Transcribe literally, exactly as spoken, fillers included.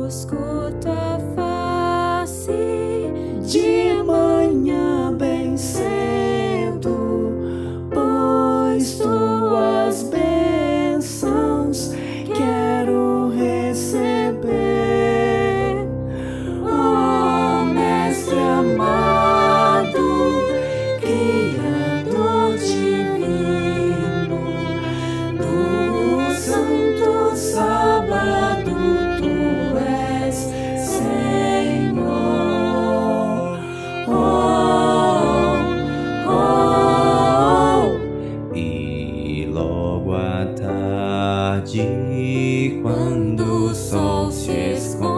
busco tua face de manhã bem cedo, pois tuas bênçãos quero receber. Oh, Mestre amado, Criador divino, do santo sábado tu és Senhor. Oh, oh, oh. E logo à tarde, quando o sol se esconde,